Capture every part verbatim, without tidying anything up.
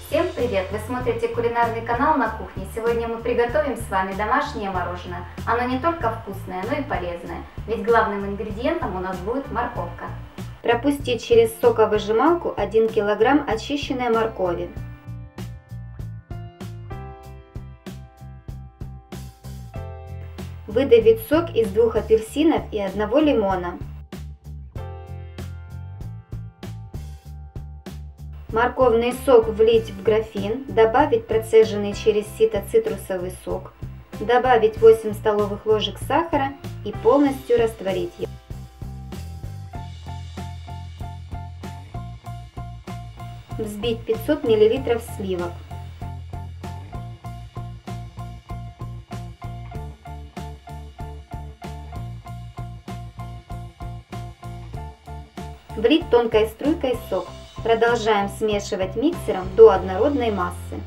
Всем привет! Вы смотрите кулинарный канал на кухне. Сегодня мы приготовим с вами домашнее мороженое. Оно не только вкусное, но и полезное, ведь главным ингредиентом у нас будет морковка. Пропустить через соковыжималку один килограмм очищенной моркови. Выдавить сок из двух апельсинов и одного лимона. Морковный сок влить в графин, добавить процеженный через сито цитрусовый сок, добавить восемь столовых ложек сахара и полностью растворить его. Взбить пятьсот миллилитров сливок. Влить тонкой струйкой сок. Продолжаем смешивать миксером до однородной массы.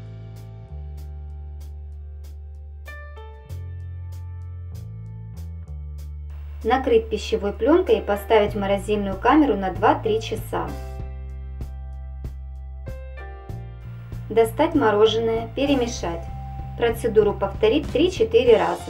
Накрыть пищевой пленкой и поставить в морозильную камеру на два-три часа. Достать мороженое, перемешать. Процедуру повторить три-четыре раза.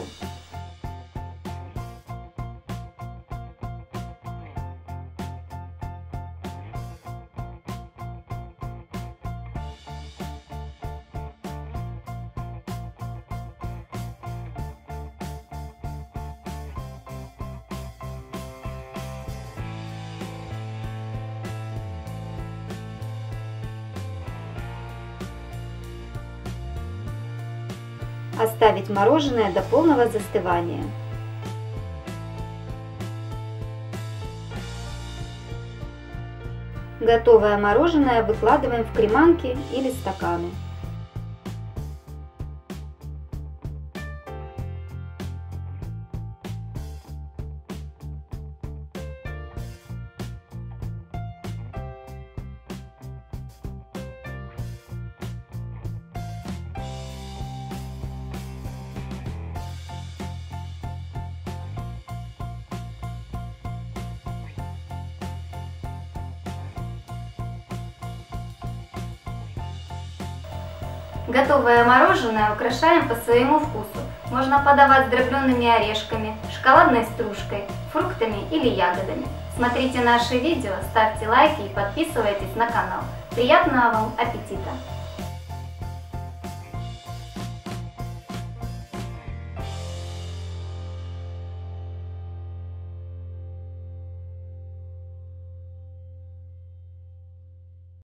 Оставить мороженое до полного застывания. Готовое мороженое выкладываем в креманки или стаканы. Готовое мороженое украшаем по своему вкусу. Можно подавать с дробленными орешками, шоколадной стружкой, фруктами или ягодами. Смотрите наши видео, ставьте лайки и подписывайтесь на канал. Приятного вам аппетита!